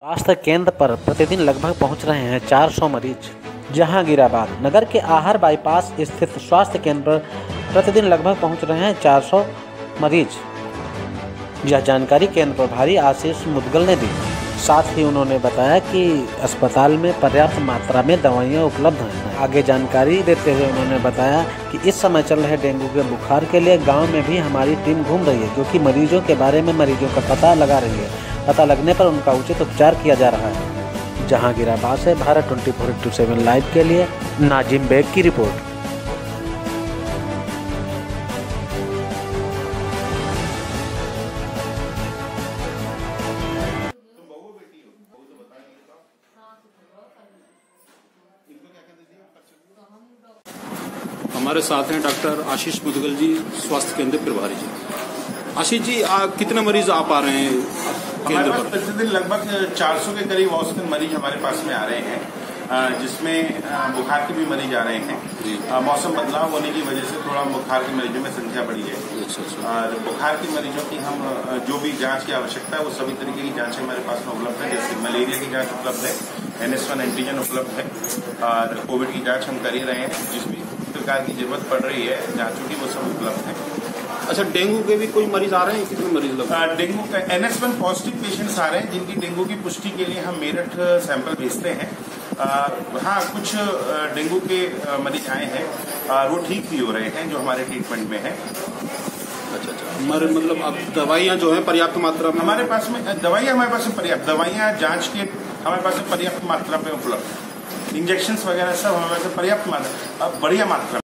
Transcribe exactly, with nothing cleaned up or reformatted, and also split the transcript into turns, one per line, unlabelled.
स्वास्थ्य केंद्र पर प्रतिदिन लगभग पहुंच रहे हैं चार सौ मरीज। जहांगीराबाद नगर के आहर बाईपास स्थित स्वास्थ्य केंद्र पर प्रतिदिन लगभग पहुंच रहे हैं चार सौ मरीज। यह जानकारी केंद्र प्रभारी आशीष मुदगल ने दी। साथ ही उन्होंने बताया कि अस्पताल में पर्याप्त मात्रा में दवाइयां उपलब्ध हैं। आगे जानकारी देते हुए उन्होंने बताया कि इस समय चल रहे डेंगू के बुखार के लिए गांव में भी हमारी टीम घूम रही है, जो कि मरीजों के बारे में मरीजों का पता लगा रही है। पता लगने पर उनका उचित उपचार किया जा रहा है। जहांगीराबाद से Bharat twenty four into seven live के लिए नाजिम बेग की रिपोर्ट।
हमारे साथ हैं डॉक्टर आशीष मुदगल जी, स्वास्थ्य केंद्र प्रभारी जी। आशीष जी, आ, कितने मरीज आ पा रहे हैं केंद्र पर?
प्रतिदिन लगभग चार सौ के करीब औसतन मरीज हमारे पास में आ रहे हैं, जिसमें बुखार के भी मरीज आ रहे हैं। मौसम बदलाव होने की वजह से थोड़ा बुखार के मरीजों में संख्या बढ़ी है। और बुखार के मरीजों की हम जो भी जांच की आवश्यकता है वो सभी तरीके की जांच हमारे पास में उपलब्ध है। जैसे मलेरिया की जांच उपलब्ध है, एन एस वन एंटीजन उपलब्ध है और कोविड की जांच हम कर ही रहे हैं। जिस भी प्रकार की जरूरत पड़ रही है जांचों की वो सब उपलब्ध है।
अच्छा, डेंगू के भी कोई मरीज आ रहे हैं? कितने मरीज लग?
डेंगू का N S one positive patients आ रहे हैं, जिनकी डेंगू की पुष्टि के लिए हम मेरठ सैंपल भेजते हैं। हाँ, कुछ डेंगू के मरीज आए हैं और वो ठीक भी हो रहे हैं, जो हमारे ट्रीटमेंट में है।
अच्छा अच्छा, हमारे मतलब अब दवाइयाँ जो है पर्याप्त मात्रा में
हमारे पास में दवाइयाँ हमारे पास में पर्याप्त दवाइयाँ जांच के हमारे पास में पर्याप्त मात्रा में उपलब्ध। इंजेक्शन वगैरह सब हमारे पास पर्याप्त मात्रा बढ़िया मात्रा